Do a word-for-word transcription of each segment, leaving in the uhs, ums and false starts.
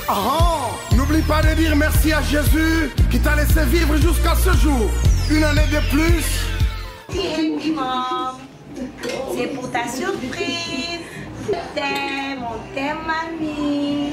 Oh, n'oublie pas de dire merci à Jésus qui t'a laissé vivre jusqu'à ce jour. Une année de plus. C'est pour ta surprise. Je t'aime, on t'aime, mamie.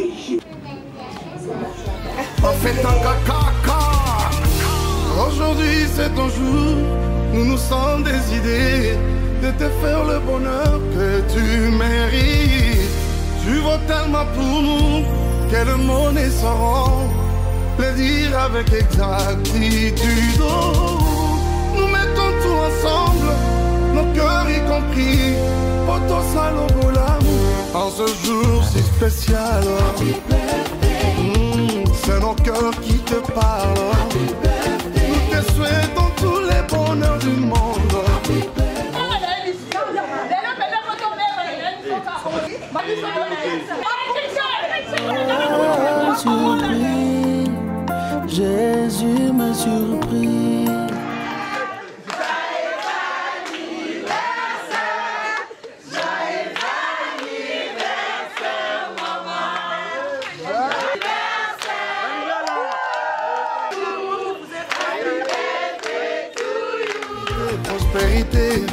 On fait un caca. Aujourd'hui c'est ton jour. Nous nous sommes décidés de te faire le bonheur que tu mérites. Tu vaux tellement pour nous que le monde ne saura le dire avec exactitude. Oh, nous mettons tout ensemble, nos cœurs y compris, pour ton salaud l'amour. En ce jour si spécial, mmh, c'est nos cœurs qui te parlent. Nous te souhaitons tous les bonheurs du monde. Surpris, Jésus m'a surpris. Joyeux anniversaire, joyeux anniversaire, maman. Joyeux anniversaire. Prospérité.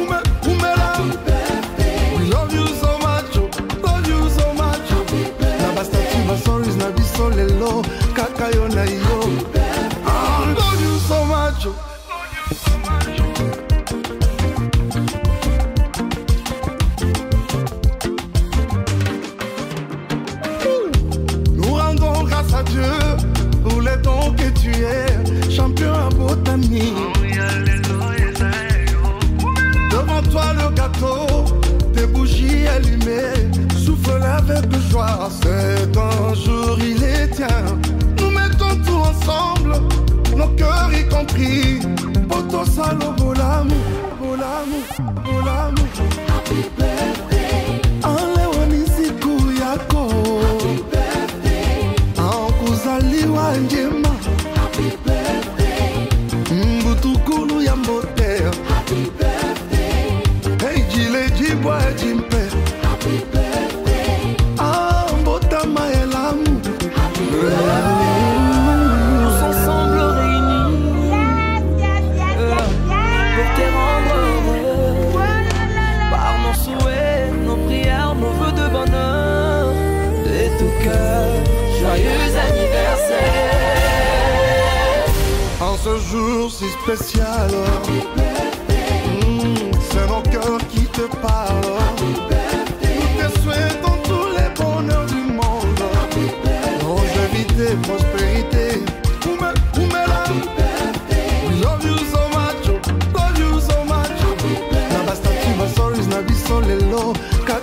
We love you so much, love you so much. Nabastati sorries na biso lelo kaka yo na yo. I love you so much. Nous rendons grâce à Dieu pour les dons que tu es, champion à botanie. Devant toi le gâteau, tes bougies allumées, souffle avec joie, c'est un jour il est tien. Nous mettons tout ensemble, nos cœurs y compris, pour ton salaud beau l'amour, beau l'amour, beau l'amour. Happy birthday, Enlewani siku yako. Happy birthday, Ankuzaliwa njema. Happy birthday, Mbutukulu ya mbote. Happy birthday, hey jile jibwa jimpe. Happy birthday, ah mbotama elamu. Happy birthday, tous ensemble réunis pour te rendre heureux. Par nos souhaits, nos prières, nos vœux de bonheur, de tout cœur, joyeux anniversaire. En ce jour si spécial, mmh, c'est nos cœurs qui te parlent. Nous te souhaitons tous les bonheurs du monde, longévité, prospérité. Oume, oumela. We love you so much, love you so much. Nabastati sorries na biso lelo.